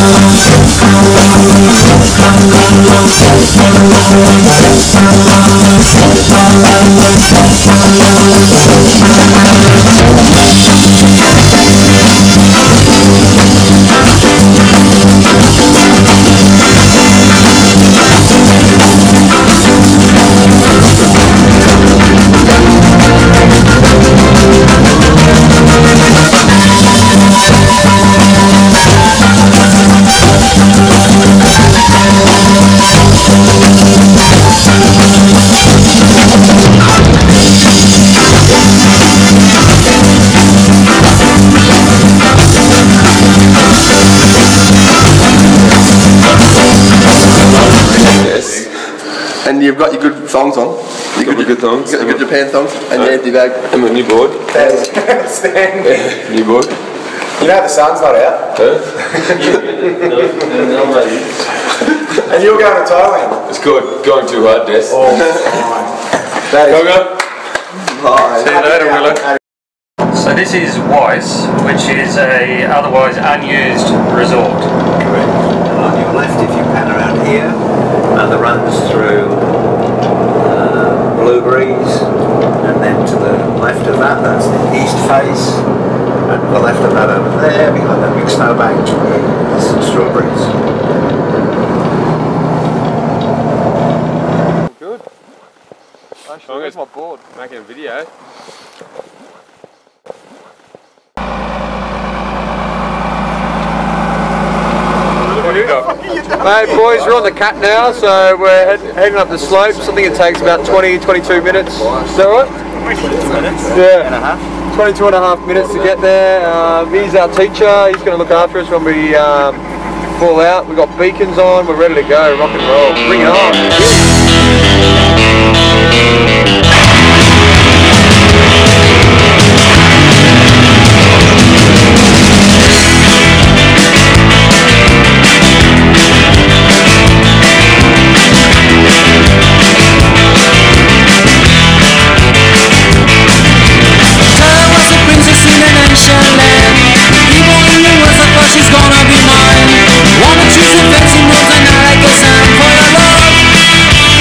And you've got your good thongs on. Your good thongs. You've got your good Japan thongs and your empty bag. And my new board. Outstanding. New board. You know the sun's not out. Huh? And you're going to Thailand. It's good. Going too hard, Des. Oh, that is. Bye. See you later, Willow. So this is Weiss, which is a otherwise unused resort. Correct. And on your left, if you pan around here, the runs through Blueberries, and then to the left of that, that's the east face, and to the left of that over there, behind that big snowbank, there's some strawberries. Good. Where's my board? Making a video. Hey boys, we're on the cat now, so we're heading up the slopes. I think it takes about 20-22 minutes. Is that right? 22 minutes? Yeah. 22 and a half minutes to get there. He's our teacher. He's going to look after us when we fall out. We've got beacons on. We're ready to go. Rock and roll. Bring it on. She's a fancy moves and I like a sound for your love.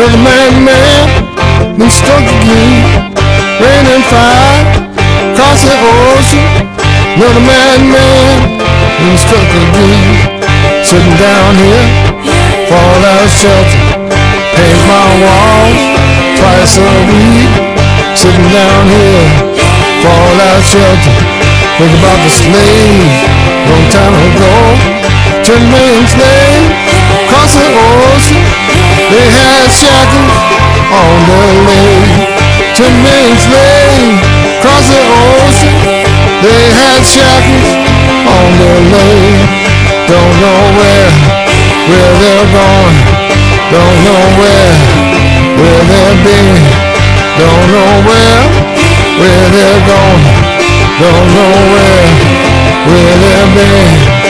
Another man been struck again. Rain and fire across the ocean. Another man been struck again. Sitting down here, fallout shelter. Paint my walls twice a week. Sitting down here, fallout shelter. Think about the slaves long time ago. 10 million slaves across the ocean. They had shackles on their legs. 10 million slaves across the ocean. They had shackles on their legs. Don't know where they're going. Don't know where they've been. Don't know where they're going. Don't know where they've been.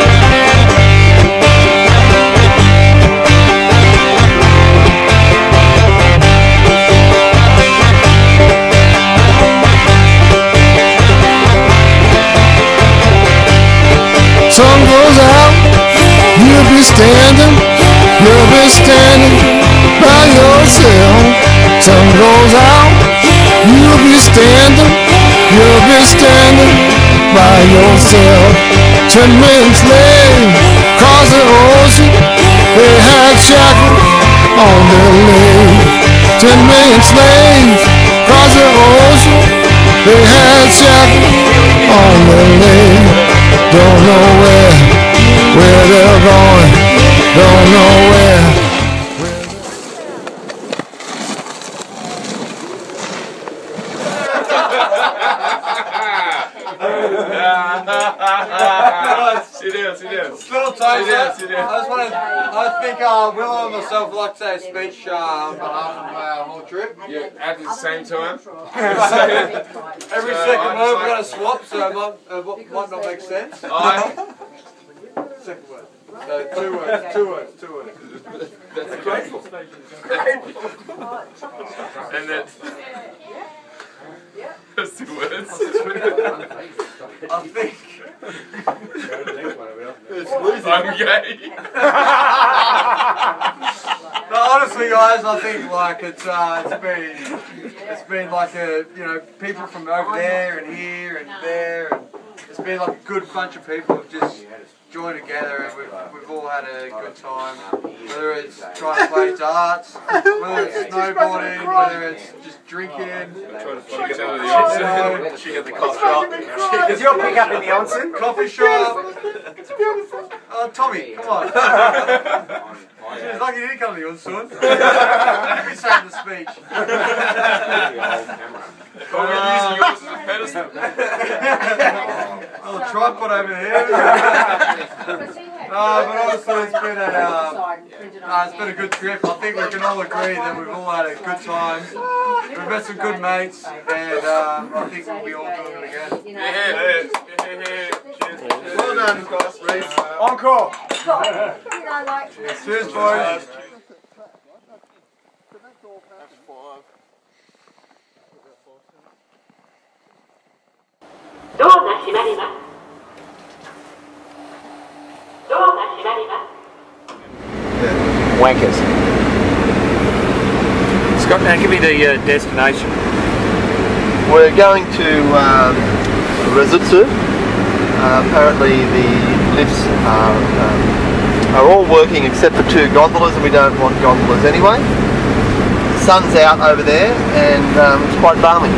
Sun goes out, you'll be standing by yourself. Sun goes out, you'll be standing by yourself. 10 million slaves across the ocean. They had shackles on their legs. 10 million slaves across the ocean. They had shackles on their legs. Don't know where they're going. Don't know where. Sit down. Little taste. I think Willow and myself would like to say a speech on behalf of our whole trip. Yeah, at the same time. Every second word we're going to swap, so it might not make sense. Second word. So two words. That's grateful. And that's... That's 2 words. I think... I'm gay. No, honestly, guys, I think like it's been like people from over there and here and there, and it's been like a good bunch of people who've just joined together, and we've all had a good time. Whether it's trying to play darts, whether it's snowboarding, whether it's just drinking. Trying to focus out of the onsen. She got the coffee shop. Is your pick up in the onsen? Coffee shop. It's beautiful. Oh, Tommy, come on. It's like you didn't come to the onsen. Let me say the speech. Oh, we're using yours as a pedestal. Oh, tripod over here. But honestly, it's been a good trip. I think we can all agree that we've all had a good time. We've met some good mates, and I think we'll be all doing it again. Yeah. Cheers. Well done, guys. Reece. Encore. Cheers, boys. Wankers. Scott, now give me the destination. We're going to Resutsu. Apparently the lifts are all working except for 2 gondolas, and we don't want gondolas anyway. The sun's out over there, and it's quite balmy.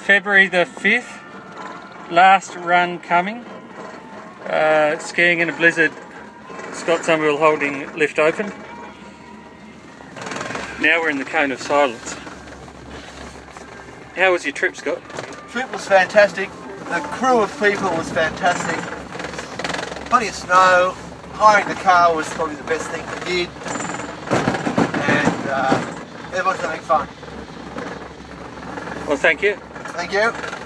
February the 5th, last run coming. Skiing in a blizzard, Scott Somerville holding lift open. Now we're in the Cone of Silence. How was your trip, Scott? Trip was fantastic. The crew of people was fantastic. Plenty of snow. Hiring the car was probably the best thing we did. And everyone's having fun. Well, thank you. Thank you.